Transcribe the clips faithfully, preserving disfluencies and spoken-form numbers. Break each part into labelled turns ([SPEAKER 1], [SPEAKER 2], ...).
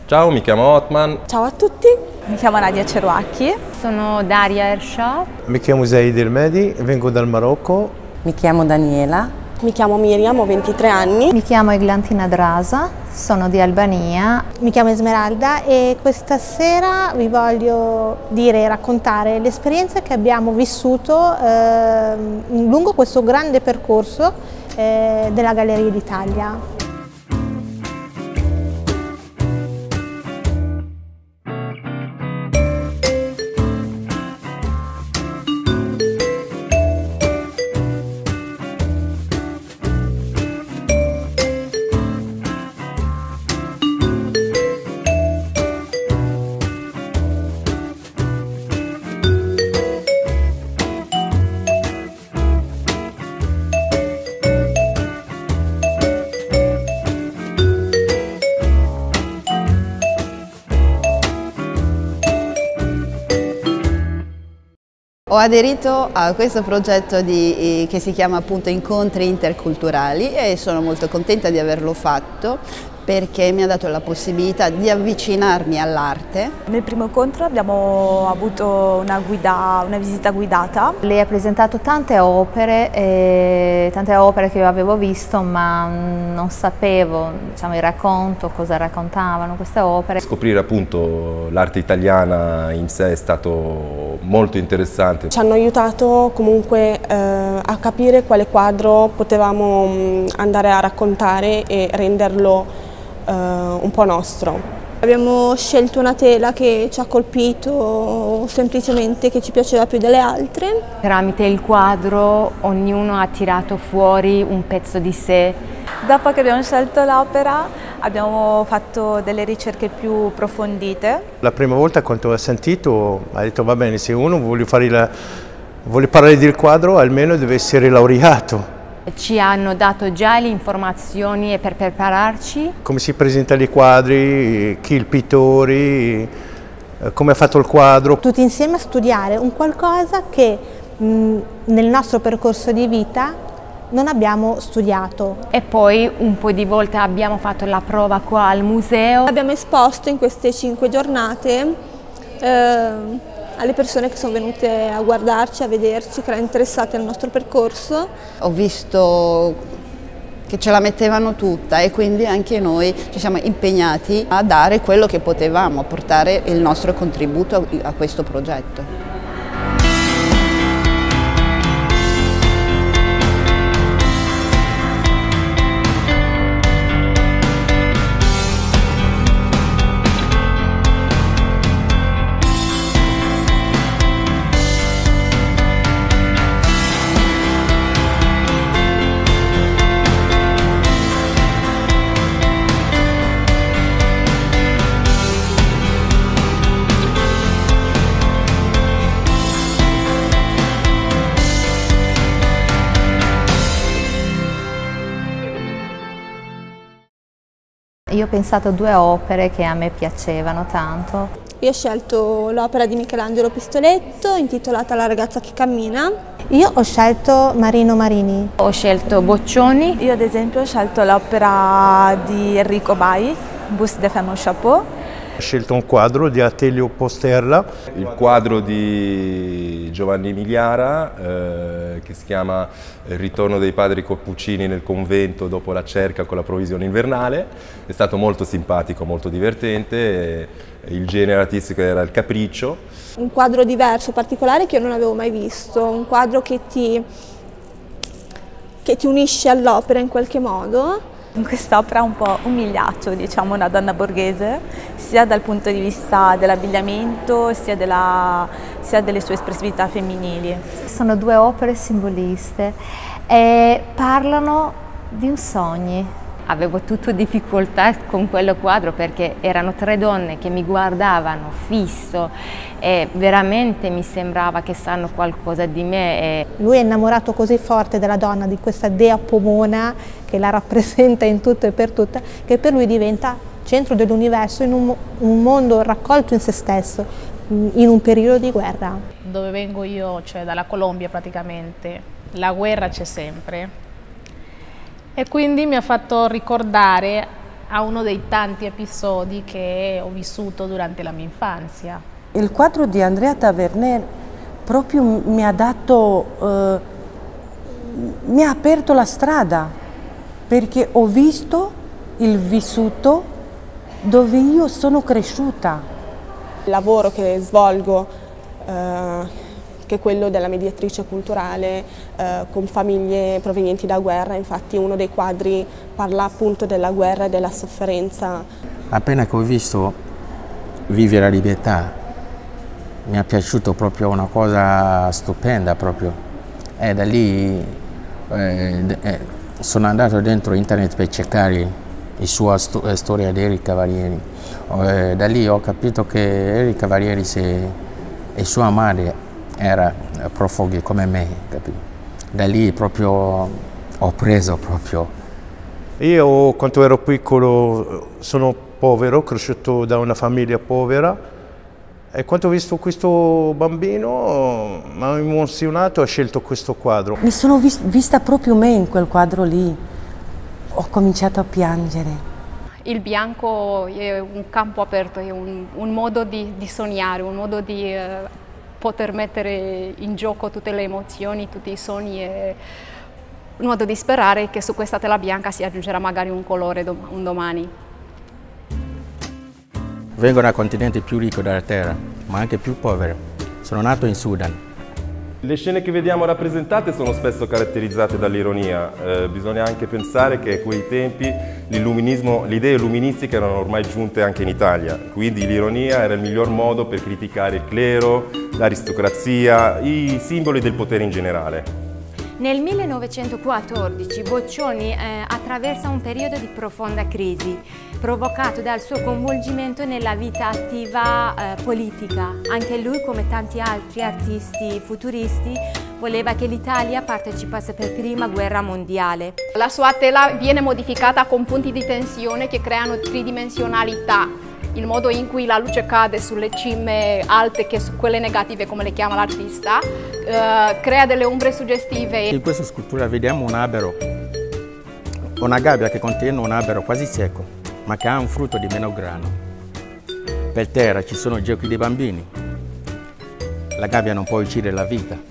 [SPEAKER 1] Ciao, mi chiamo Otman.
[SPEAKER 2] Ciao a tutti, mi chiamo Nadia Ceruacchi.
[SPEAKER 3] Sono Daria Ershad.
[SPEAKER 4] Mi chiamo Zaid El-Mehdi, vengo dal Marocco.
[SPEAKER 5] Mi chiamo Daniela.
[SPEAKER 2] Mi chiamo Miriam, ho ventitré anni.
[SPEAKER 6] Mi chiamo Eglantina Drasa, sono di Albania.
[SPEAKER 7] Mi chiamo Esmeralda e questa sera vi voglio dire e raccontare l'esperienza che abbiamo vissuto eh, lungo questo grande percorso eh, della Galleria d'Italia.
[SPEAKER 8] Ho aderito a questo progetto di, che si chiama appunto Incontri Interculturali e sono molto contenta di averlo fatto perché mi ha dato la possibilità di avvicinarmi all'arte.
[SPEAKER 2] Nel primo incontro abbiamo avuto una, guida, una visita guidata.
[SPEAKER 6] Lei ha presentato tante opere, eh, tante opere che io avevo visto ma non sapevo, diciamo, il racconto, cosa raccontavano queste opere.
[SPEAKER 1] Scoprire appunto l'arte italiana in sé è stato molto interessante.
[SPEAKER 2] Ci hanno aiutato comunque eh, a capire quale quadro potevamo mh, andare a raccontare e renderlo Uh, un po' nostro.
[SPEAKER 9] Abbiamo scelto una tela che ci ha colpito, semplicemente che ci piaceva più delle altre.
[SPEAKER 3] Tramite il quadro ognuno ha tirato fuori un pezzo di sé.
[SPEAKER 2] Dopo che abbiamo scelto l'opera abbiamo fatto delle ricerche più approfondite.
[SPEAKER 4] La prima volta quando ho sentito ha detto va bene, se uno vuole, fare la, vuole parlare del quadro almeno deve essere laureato.
[SPEAKER 3] Ci hanno dato già le informazioni per prepararci.
[SPEAKER 4] Come si presentano i quadri, chi il pittore, come ha fatto il quadro.
[SPEAKER 7] Tutti insieme a studiare un qualcosa che mh, nel nostro percorso di vita non abbiamo studiato.
[SPEAKER 3] E poi un po' di volte abbiamo fatto la prova qua al museo.
[SPEAKER 9] Abbiamo esposto in queste cinque giornate eh, alle persone che sono venute a guardarci, a vederci, che erano interessate al nostro percorso.
[SPEAKER 8] Ho visto che ce la mettevano tutta e quindi anche noi ci siamo impegnati a dare quello che potevamo, a portare il nostro contributo a questo progetto.
[SPEAKER 6] Io ho pensato a due opere che a me piacevano tanto.
[SPEAKER 9] Io ho scelto l'opera di Michelangelo Pistoletto intitolata La ragazza che cammina.
[SPEAKER 7] Io ho scelto Marino Marini.
[SPEAKER 3] Ho scelto Boccioni.
[SPEAKER 2] Io ad esempio ho scelto l'opera di Enrico Bai, Buste de Femme au Chapeau.
[SPEAKER 4] Ho scelto un quadro di Atelio Posterla.
[SPEAKER 1] Il quadro di Giovanni Migliara eh, che si chiama Il ritorno dei padri Cappuccini nel convento dopo la cerca con la provvisione invernale. È stato molto simpatico, molto divertente. Il genere artistico era il capriccio.
[SPEAKER 9] Un quadro diverso, particolare, che io non avevo mai visto. Un quadro che ti, che ti unisce all'opera in qualche modo.
[SPEAKER 2] In quest'opera ha un po' umiliato, diciamo, una donna borghese, sia dal punto di vista dell'abbigliamento, sia, della, sia delle sue espressività femminili.
[SPEAKER 6] Sono due opere simboliste e parlano di un sogno.
[SPEAKER 3] Avevo tutto difficoltà con quello quadro perché erano tre donne che mi guardavano fisso e veramente mi sembrava che sanno qualcosa di me. E...
[SPEAKER 7] Lui è innamorato così forte della donna, di questa dea Pomona che la rappresenta in tutto e per tutto, che per lui diventa centro dell'universo in un, un mondo raccolto in se stesso, in un periodo di guerra.
[SPEAKER 10] Dove vengo io, cioè dalla Colombia praticamente, la guerra c'è sempre. E quindi mi ha fatto ricordare a uno dei tanti episodi che ho vissuto durante la mia infanzia.
[SPEAKER 5] Il quadro di Andrea Taverner proprio mi ha dato, eh, mi ha aperto la strada, perché ho visto il vissuto dove io sono cresciuta.
[SPEAKER 9] Il lavoro che svolgo, eh, che è quello della mediatrice culturale eh, con famiglie provenienti da guerra, infatti uno dei quadri parla appunto della guerra e della sofferenza.
[SPEAKER 11] Appena che ho visto Vivi la libertà, mi è piaciuto proprio, una cosa stupenda proprio, e da lì eh, eh, sono andato dentro internet per cercare la sua sto storia di Eric Cavalieri. Eh, da lì ho capito che Eric Cavalieri se, e sua madre era profughi come me, capito? Da lì proprio ho preso proprio.
[SPEAKER 4] Io quando ero piccolo sono povero, cresciuto da una famiglia povera, e quando ho visto questo bambino mi ha emozionato e ho scelto questo quadro.
[SPEAKER 5] Mi sono vis vista proprio me in quel quadro lì, ho cominciato a piangere.
[SPEAKER 12] Il bianco è un campo aperto, è un, un modo di, di sognare, un modo di eh, poter mettere in gioco tutte le emozioni, tutti i sogni, e un modo di sperare che su questa tela bianca si aggiungerà magari un colore dom un domani.
[SPEAKER 11] Vengo dal continente più ricco della terra, ma anche più povero. Sono nato in Sudan.
[SPEAKER 1] Le scene che vediamo rappresentate sono spesso caratterizzate dall'ironia. Eh, bisogna anche pensare che a quei tempi l'illuminismo, le idee illuministiche erano ormai giunte anche in Italia, quindi l'ironia era il miglior modo per criticare il clero, l'aristocrazia, i simboli del potere in generale.
[SPEAKER 3] Nel millenovecentoquattordici Boccioni eh, attraversa un periodo di profonda crisi, provocato dal suo coinvolgimento nella vita attiva eh, politica. Anche lui, come tanti altri artisti futuristi, voleva che l'Italia partecipasse per prima guerra mondiale.
[SPEAKER 12] La sua tela viene modificata con punti di tensione che creano tridimensionalità. Il modo in cui la luce cade sulle cime alte, che su quelle negative, come le chiama l'artista, eh, crea delle ombre suggestive.
[SPEAKER 11] In questa scultura vediamo un albero, una gabbia che contiene un albero quasi secco, ma che ha un frutto di meno grano. Per terra ci sono giochi dei bambini. La gabbia non può uccidere la vita.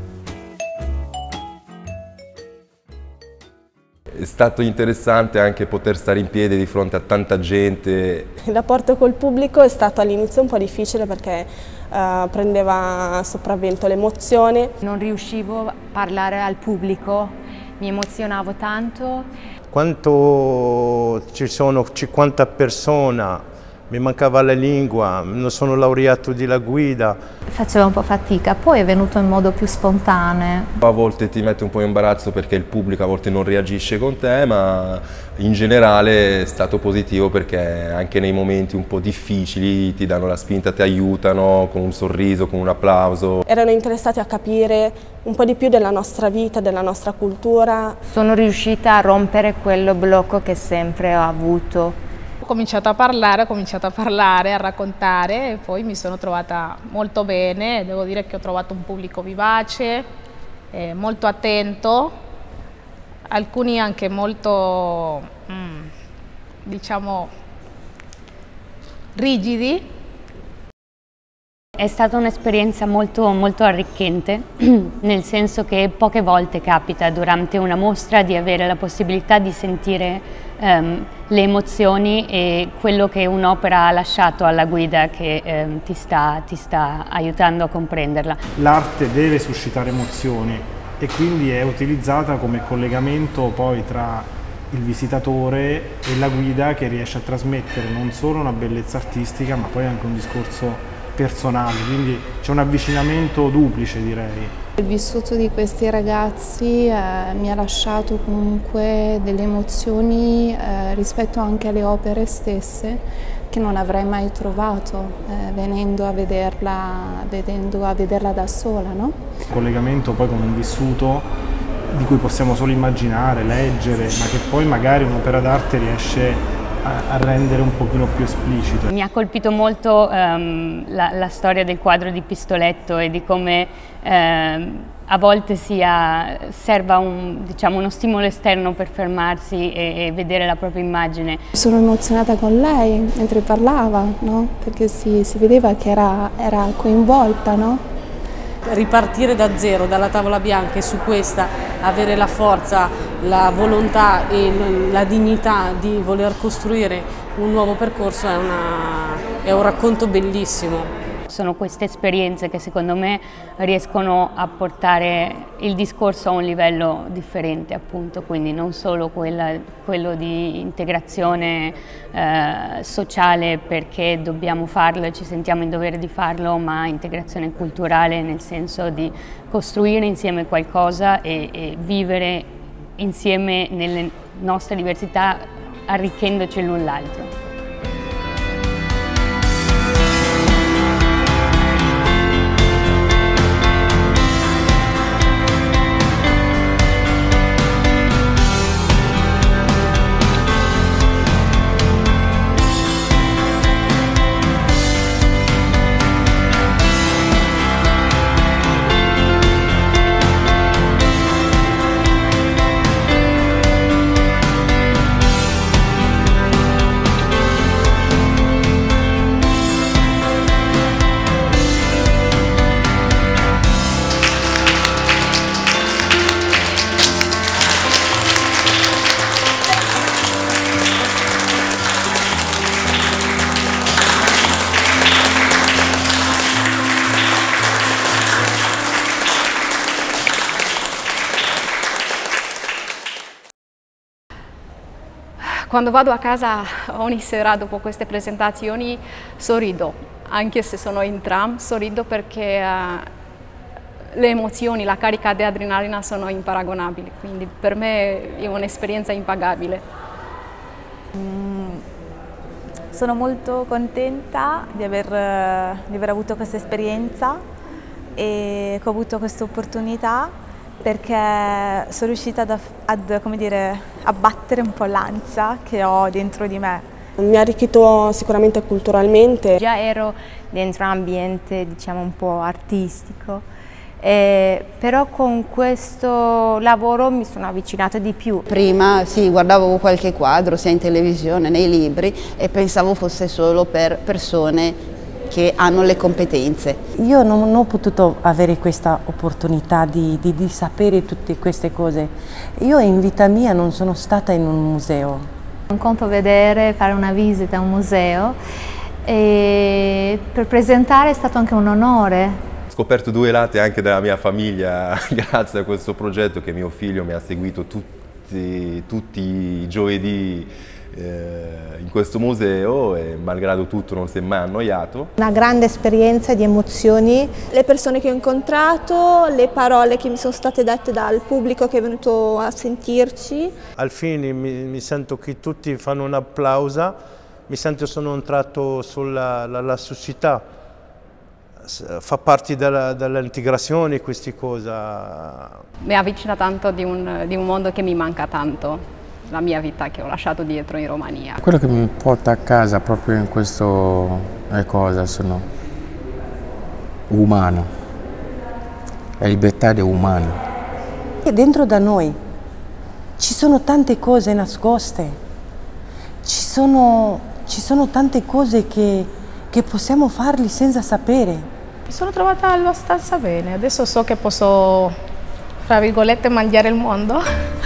[SPEAKER 1] È stato interessante anche poter stare in piedi di fronte a tanta gente.
[SPEAKER 9] Il rapporto col pubblico è stato all'inizio un po' difficile perché uh, prendeva sopravvento l'emozione.
[SPEAKER 3] Non riuscivo a parlare al pubblico, mi emozionavo tanto.
[SPEAKER 4] Quando ci sono cinquanta persone, mi mancava la lingua, non sono laureato di la guida.
[SPEAKER 6] Faceva un po' fatica, poi è venuto in modo più spontaneo.
[SPEAKER 1] A volte ti mette un po' in imbarazzo perché il pubblico a volte non reagisce con te, ma in generale è stato positivo perché anche nei momenti un po' difficili ti danno la spinta, ti aiutano con un sorriso, con un applauso.
[SPEAKER 9] Erano interessati a capire un po' di più della nostra vita, della nostra cultura.
[SPEAKER 3] Sono riuscita a rompere quello blocco che sempre ho avuto.
[SPEAKER 10] Ho cominciato a parlare, ho cominciato a parlare, a raccontare, e poi mi sono trovata molto bene. Devo dire che ho trovato un pubblico vivace, eh, molto attento, alcuni anche molto, mm, diciamo, rigidi.
[SPEAKER 13] È stata un'esperienza molto, molto arricchente, nel senso che poche volte capita durante una mostra di avere la possibilità di sentire um, le emozioni e quello che un'opera ha lasciato alla guida che um, ti, sta, ti sta aiutando a comprenderla.
[SPEAKER 14] L'arte deve suscitare emozioni e quindi è utilizzata come collegamento poi tra il visitatore e la guida, che riesce a trasmettere non solo una bellezza artistica ma poi anche un discorso personale, quindi c'è un avvicinamento duplice, direi.
[SPEAKER 15] Il vissuto di questi ragazzi eh, mi ha lasciato comunque delle emozioni eh, rispetto anche alle opere stesse che non avrei mai trovato eh, venendo a vederla, vedendo a vederla da sola, no?
[SPEAKER 14] Il collegamento poi con un vissuto di cui possiamo solo immaginare, leggere, ma che poi magari un'opera d'arte riesce a, a rendere un pochino più esplicito.
[SPEAKER 13] Mi ha colpito molto um, la, la storia del quadro di Pistoletto e di come um, a volte sia, serva un, diciamo, uno stimolo esterno per fermarsi e, e vedere la propria immagine.
[SPEAKER 15] Sono emozionata con lei mentre parlava, no? Perché si, si vedeva che era, era coinvolta, no?
[SPEAKER 16] Ripartire da zero, dalla tavola bianca e su questa avere la forza, la volontà e la dignità di voler costruire un nuovo percorso è, una, è un racconto bellissimo.
[SPEAKER 13] Sono queste esperienze che secondo me riescono a portare il discorso a un livello differente, appunto, quindi non solo quella, quello di integrazione eh, sociale perché dobbiamo farlo e ci sentiamo in dovere di farlo, ma integrazione culturale nel senso di costruire insieme qualcosa e, e vivere insieme nelle nostre diversità arricchendoci l'un l'altro.
[SPEAKER 12] Quando vado a casa ogni sera dopo queste presentazioni sorrido, anche se sono in tram, sorrido perché uh, le emozioni, la carica di adrenalina sono imparagonabili, quindi per me è un'esperienza impagabile.
[SPEAKER 2] Mm, sono molto contenta di aver, di aver avuto questa esperienza e che ho avuto questa opportunità, perché sono riuscita ad, ad come dire, abbattere un po' l'ansia che ho dentro di me.
[SPEAKER 9] Mi ha arricchito sicuramente culturalmente.
[SPEAKER 3] Già ero dentro un ambiente, diciamo, un po' artistico, eh, però con questo lavoro mi sono avvicinata di più.
[SPEAKER 8] Prima sì, guardavo qualche quadro sia in televisione, nei libri e pensavo fosse solo per persone che hanno le competenze.
[SPEAKER 5] Io non ho potuto avere questa opportunità di, di, di sapere tutte queste cose. Io in vita mia non sono stata in un museo.
[SPEAKER 6] Un conto vedere, fare una visita a un museo e per presentare è stato anche un onore.
[SPEAKER 1] Ho scoperto due lati anche della mia famiglia grazie a questo progetto che mio figlio mi ha seguito tutti, tutti i giovedì in questo museo e malgrado tutto non si è mai annoiato.
[SPEAKER 7] Una grande esperienza di emozioni.
[SPEAKER 9] Le persone che ho incontrato, le parole che mi sono state dette dal pubblico che è venuto a sentirci.
[SPEAKER 4] Al fine mi, mi sento che tutti fanno un applauso, mi sento che sono entrato sulla la, la società, fa parte dell'integrazione queste cose.
[SPEAKER 12] Mi avvicina tanto di un, di un mondo che mi manca tanto. La mia vita che ho lasciato dietro in Romania.
[SPEAKER 11] Quello che mi porta a casa proprio in questo è cosa sono umano, la libertà è umana.
[SPEAKER 5] E dentro da noi ci sono tante cose nascoste, ci sono, ci sono tante cose che, che possiamo farli senza sapere.
[SPEAKER 10] Mi sono trovata abbastanza bene, adesso so che posso, fra virgolette, mangiare il mondo.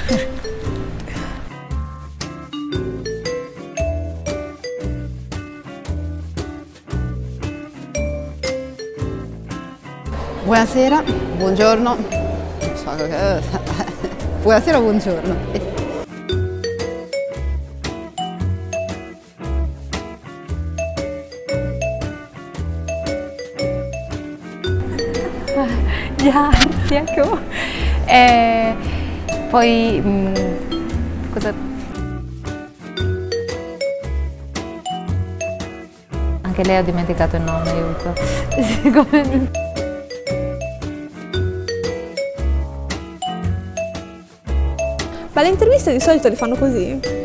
[SPEAKER 8] Buonasera, buongiorno. Buonasera, buongiorno.
[SPEAKER 3] Già, sì, ecco. E poi mh, cosa?
[SPEAKER 6] Anche lei ha dimenticato il nome, aiuto.
[SPEAKER 9] Ma le interviste di solito le fanno così?